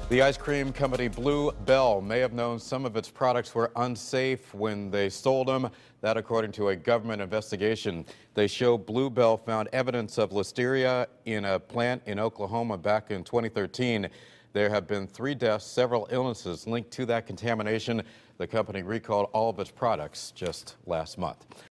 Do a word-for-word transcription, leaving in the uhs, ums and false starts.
The ice cream company Blue Bell may have known some of its products were unsafe when they sold them. That according to a government investigation. They show Blue Bell found evidence of Listeria in a plant in Oklahoma back in twenty thirteen. There have been three deaths, several illnesses linked to that contamination. The company recalled all of its products just last month.